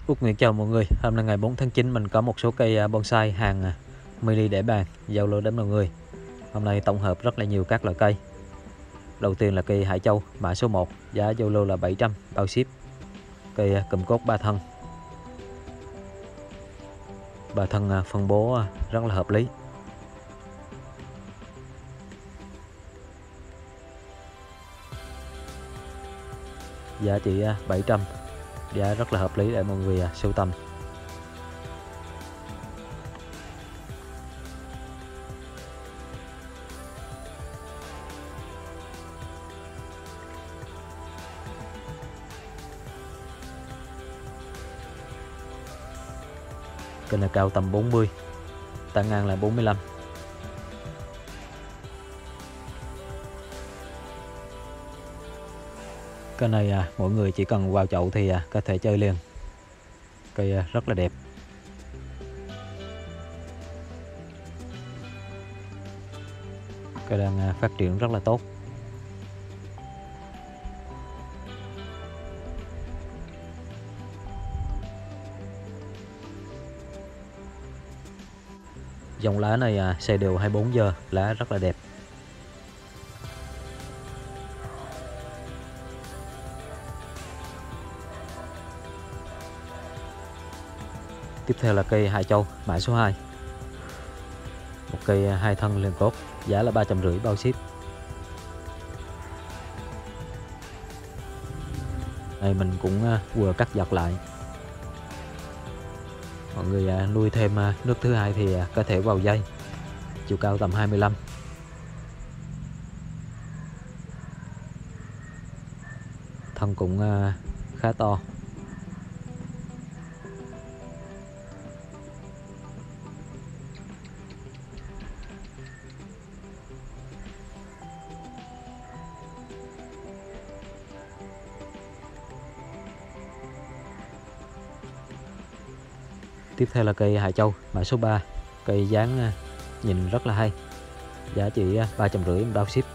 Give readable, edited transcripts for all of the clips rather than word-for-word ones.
Út Nguyễn chào mọi người. Hôm nay ngày 4 tháng 9 mình có một số cây bonsai hàng mini để bàn giao lưu đến mọi người. Hôm nay tổng hợp rất là nhiều các loại cây. Đầu tiên là cây Hải Châu mã số 1, giá giao lưu là 700 bao ship. Cây cụm cốt 3 thân. 3 thân phân bố rất là hợp lý. Giá chỉ 700, giá rất là hợp lý để mọi người sưu tầm. Cây này cao tầm 40, tán ngang là 45. Cây này mỗi người chỉ cần vào chậu thì có thể chơi liền. Cây rất là đẹp. Cây đang phát triển rất là tốt. Dòng lá này xay đều 24 giờ, lá rất là đẹp. Tiếp theo là cây Hải Châu mã số 2. Một cây 2 thân liền cốt, giá là 350 bao ship. Đây mình cũng vừa cắt giật lại. Mọi người nuôi thêm nước thứ hai thì có thể vào dây. Chiều cao tầm 25. Thân cũng khá to. Tiếp theo là cây Hải Châu mã số 3. Cây dáng nhìn rất là hay. Giá chỉ 350 bao ship.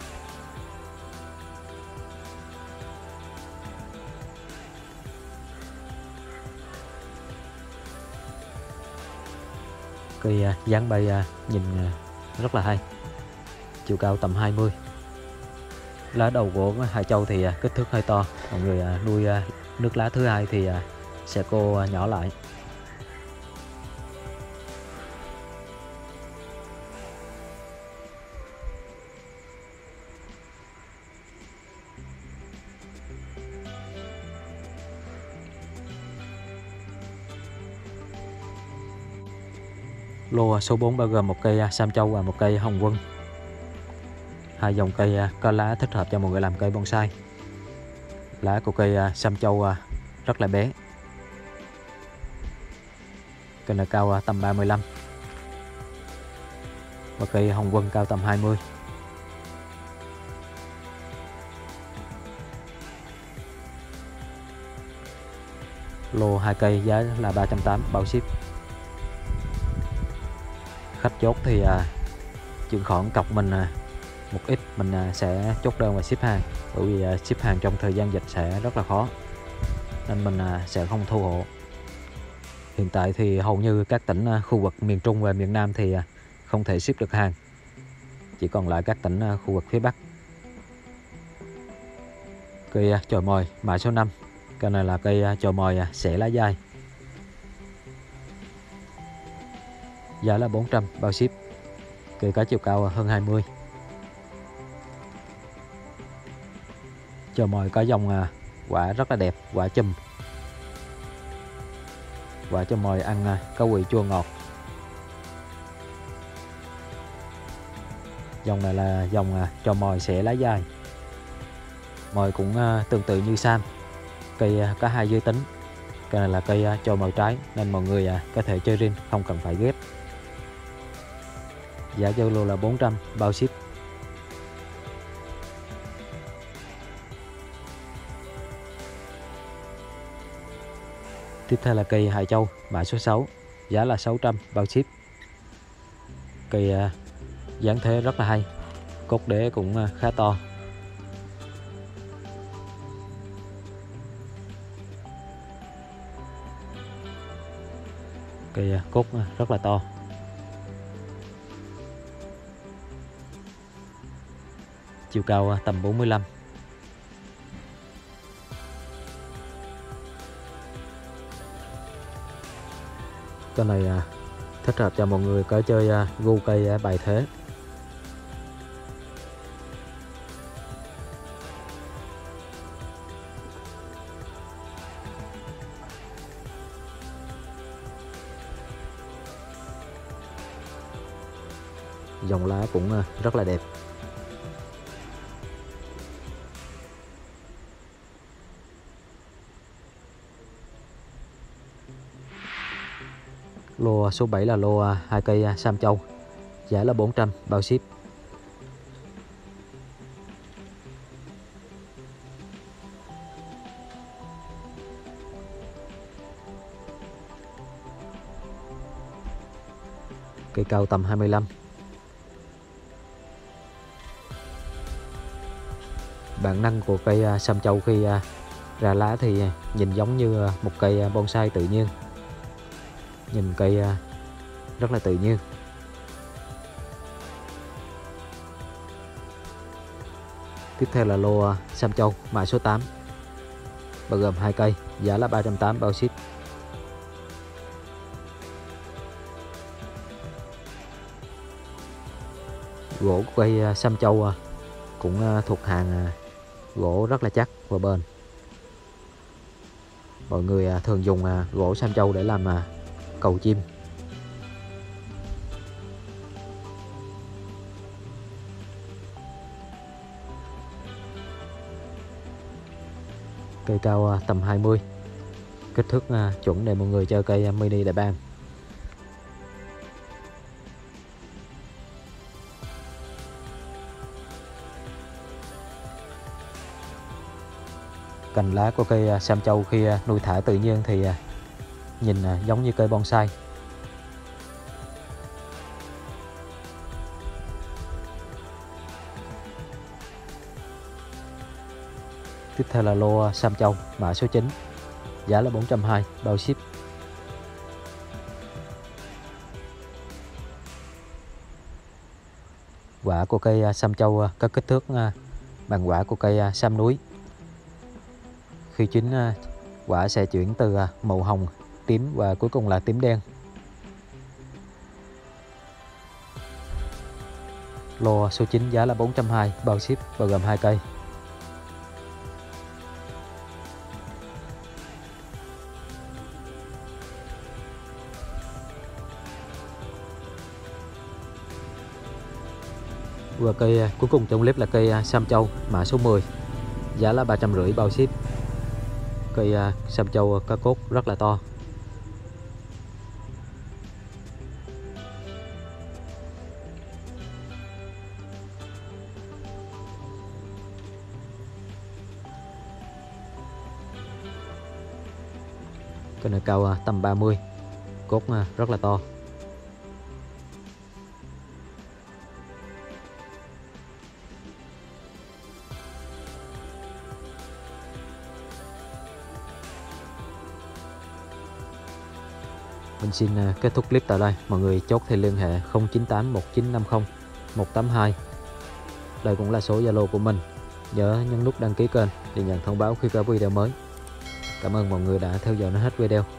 Cây dáng bay nhìn rất là hay. Chiều cao tầm 20. Lá đầu của Hải Châu thì kích thước hơi to. Mọi người nuôi nước lá thứ hai thì sẽ cô nhỏ lại. Lô số 4 bao gồm một cây Sam Châu và một cây Hồng Vân. Hai dòng cây có lá thích hợp cho mọi người làm cây bonsai. Lá của cây Sam Châu rất là bé. Cây này cao tầm 35. Và cây Hồng Vân cao tầm 20. Lô 2 cây giá là 380 bao ship. Khách chốt thì chuyển khoản cọc mình một ít, mình sẽ chốt đơn và ship hàng. Bởi vì ship hàng trong thời gian dịch sẽ rất là khó, nên mình sẽ không thu hộ. Hiện tại thì hầu như các tỉnh khu vực miền Trung và miền Nam thì không thể ship được hàng. Chỉ còn lại các tỉnh khu vực phía Bắc. Cây chồi mồi mã số 5. Cây này là cây chồi mồi xẻ lá dai. Giá là 400 bao ship. Cây có chiều cao hơn 20. Chồi mồi có dòng quả rất là đẹp, quả chùm. Quả chồi mồi ăn có vị chua ngọt. Dòng này là dòng chồi mồi xẻ lá dai. Mồi cũng tương tự như Sam. Cây có 2 giới tính. Cây này là cây chồi mồi trái nên mọi người có thể chơi riêng, không cần phải ghép. Giá giao lưu là 400 bao ship. Tiếp theo là cây Hải Châu mã số 6. Giá là 600 bao ship. Cây dáng thế rất là hay. Cốt đế cũng khá to. Cây cốt rất là to. Chiều cao tầm 45. Cái này thích hợp cho mọi người có chơi gu cây bài thế. Dòng lá cũng rất là đẹp. Lô số 7 là lô 2 cây Sam Châu, giá là 400 bao ship. Cây cao tầm 25. Bản năng của cây Sam Châu khi ra lá thì nhìn giống như một cây bonsai tự nhiên. Nhìn cây rất là tự nhiên. Tiếp theo là lô Sam Châu mã số 8, bao gồm 2 cây, giá là 380 bao ship. Gỗ của cây Sam Châu cũng thuộc hàng gỗ rất là chắc và bền. Mọi người thường dùng gỗ Sam Châu để làm cầu chim. Cây cao tầm 20, kích thước chuẩn để mọi người chơi cây mini đại bàng. Cành lá của cây Sam Châu khi nuôi thả tự nhiên thì nhìn giống như cây bonsai. Tiếp theo là lô Sam Châu mã số 9, giá là 420 bao ship. Quả của cây Sam Châu có kích thước bằng quả của cây Sam núi. Khi chín quả sẽ chuyển từ màu hồng, tím và cuối cùng là tím đen. Lô số 9 giá là 420 bao ship, bao gồm 2 cây. Và cây cuối cùng trong clip là cây Sam Châu mã số 10, giá là 350 bao ship. Cây Sam Châu có cốt rất là to. Cây này cao tầm 30, cốt rất là to. Mình xin kết thúc clip tại đây. Mọi người chốt thì liên hệ 098 1950 182. Đây cũng là số Zalo của mình. Nhớ nhấn nút đăng ký kênh để nhận thông báo khi có video mới. Cảm ơn mọi người đã theo dõi đến hết video.